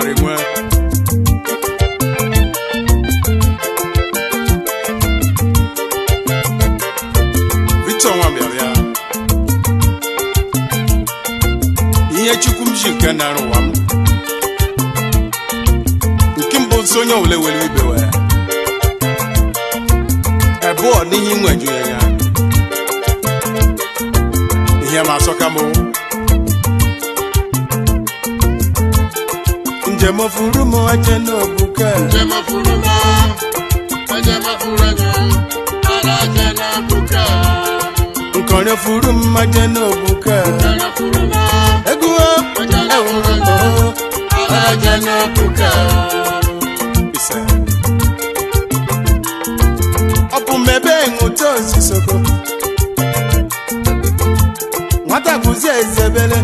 megwara enwe Victor Nwabịara ihe Chukwu m ji nke na arụwa m nke mbụ nso onye ole were ibe we ebe ọ n'ihe nweju ya ihe ma asọka m njem ofuru m aje n'obuka njem ofuru m aje n'obuka nkọrọ furu m aje n'obuka ego aje n'obuka ọ bụ mebe nwụta osisoko nwata guzie ezebere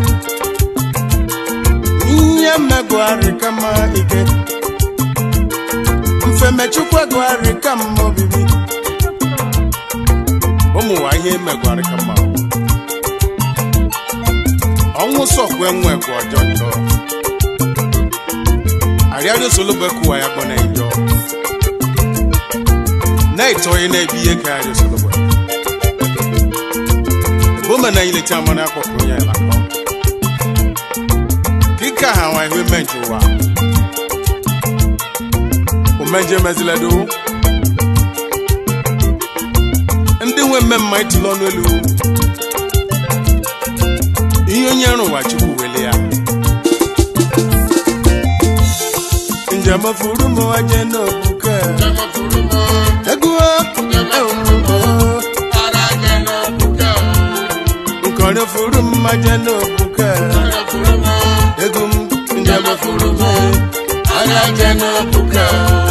ihe mmegwari kama ike mfemechukwu gwari kama obibi ụmụnwa ihe mmegwari kama ọnwụ sọkwe nwekwa ọjọọ njọ arịarịọ sologbekwuwa ya kpọ na njọ na-eto onye na-ebi ihe ka arịọ sologbe ebe na ileta amana akwụkwọ ya lakọ dịka ha nwa ihe menje ụwa omenje meziledo ndị nwe mmemma itụlụ ọnụ elu ihe onye rụwa Chukwu wele ya njem ofuru m aje n'obuka ego nkọrọ furu m aje n'obuka ego m njem ofuru m aje n'obuka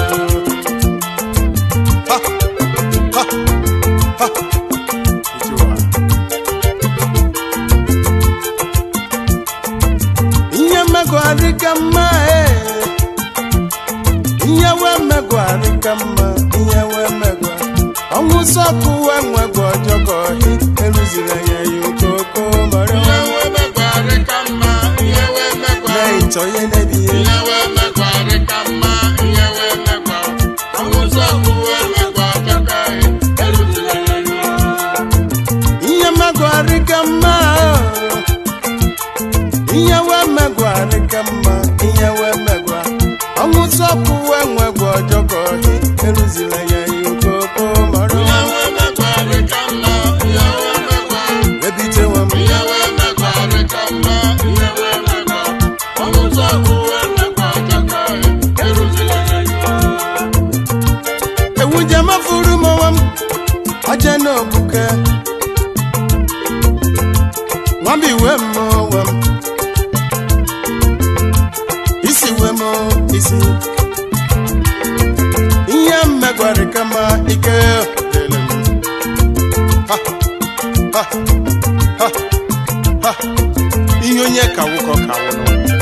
ihe mmegwari ka mma ihe wee megwari ka mma ihe wee megwa ọnwụ sọpụ wee nwegwa ọjọọ ọhị eruziri anya ya okoko mara na-eto ihe na-ebi ihe ihe megwari ka mma ihe wee megwari ka mma ihe wee megwa ọnwụ sọpụ wee nwegwa ọjọọ ọhị eruziri anya ya okoko mara ewu njem ofuru m aje n'obuka nwambi iwe m isi we m isi ihe mmegwari kama ike ihe onye kawụkọ kawụnụ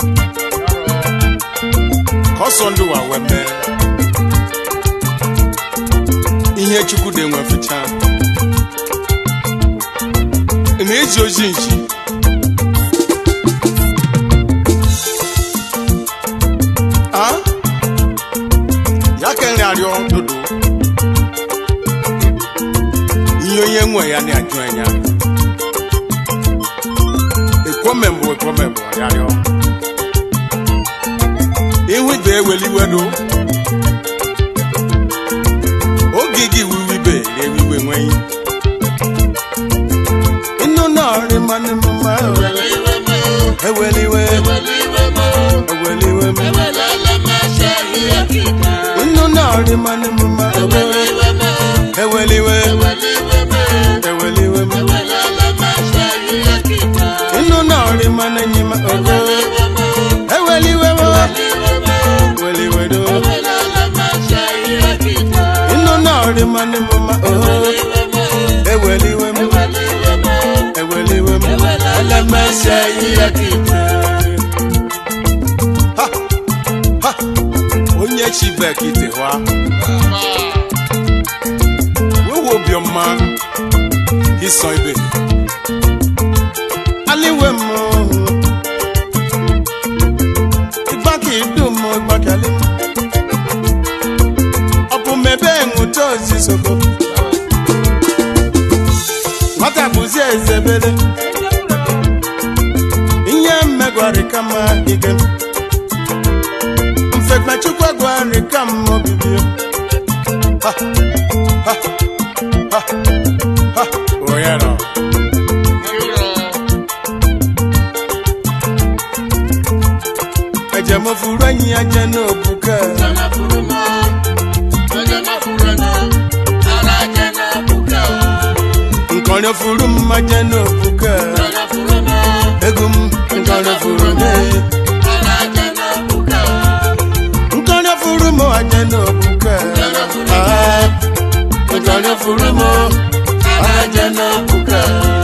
ka ọsọ ndụ wa wee mee ihe Chukwu dị nwe ficha na-eji oji nji ya ka nri arịọ dodo ihe onye nwe ya na-ajụ anya ekwomembụ arịọ ihu ibe eweliwedo oge gị wiwibe ewiwe nweghị ịnụ nọrị mmanụ mma eweliwe ịnụ nọrị mmanụ mma eweliwe ịnụ nọrị mmanụ nyima eweliwe ịnụ nọrị mmanụ mma eweliwe alamasa ya kita onye chibekite wa wewo bioma iso ibe aliwe mo igbaki dum ozi soko mata buzi ezebele ihe mmegwari kama ike mfekmechukwa gwari kama obibi ha ha ha ha oyero ajamo furanyi ajano buka Nkone furum ajano buka Egum nkone furum Nkone furum ajano buka Nkone furum ajano buka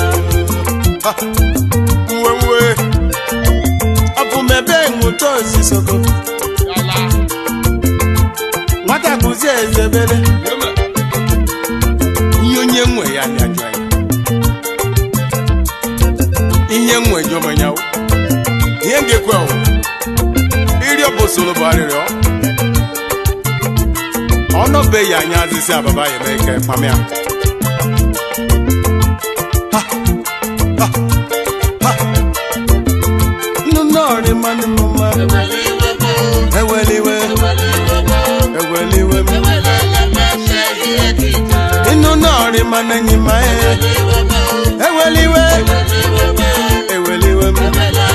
Wewe Apu mebe ngutozi soko Mata kuzi ezebele Nyonye mwe ya nyajwa Inye mwe joma nyao Yenge kwao Ili obosolo bariro Ono be ya nyazi si ababa ye meke pamea Ha Ha Ha Nunori mani mama Eweliwe Eweliwe Nunori mani nyimae Eweliwe Eweliwe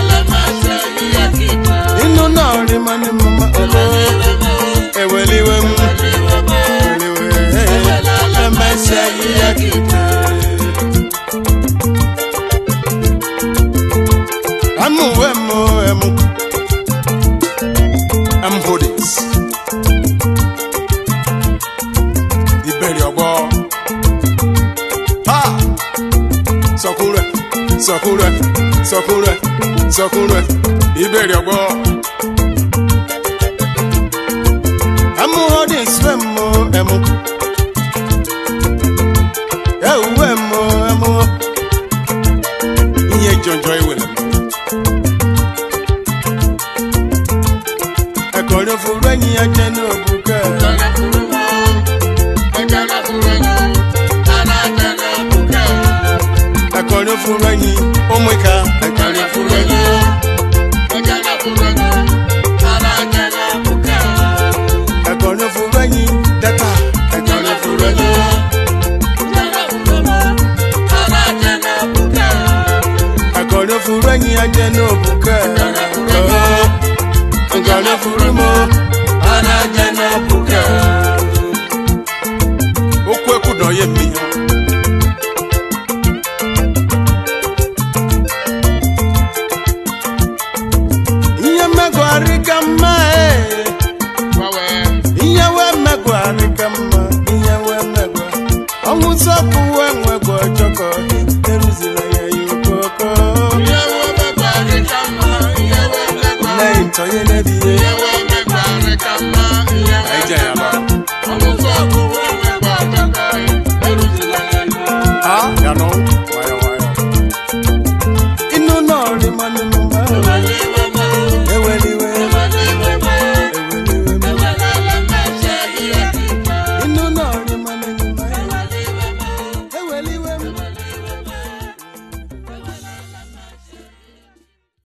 Nunori mani mama Eweliwe I'm hoodies. Iberiogbo. Ha! Sokure, sokure, sokure, sokure. Iberiogbo. I'm hoodies, emo. Emo. Iye joy with them. Akore furanyi ajano buka. Akore furanyi omoika. Akore furanyi. Akore furanyi data. Akore furanyi. Akore furanyi ajano buka. Akore furumo ajano buka. Okwe kudoye miyo. Iye megwari kama Iyewe megwari kama Iyewe megwa Omusoku wenwegwa choko Eruzila ya yukoko Iyewe megwari kama Iyewe megwa Neinto yenebiye Iyewe megwari kama Aija yaba Omusoku wenwegwa choko Eruzila ya yukoko Ah, yano Wayo Inu nori mani mumba Eweliwe Inu nori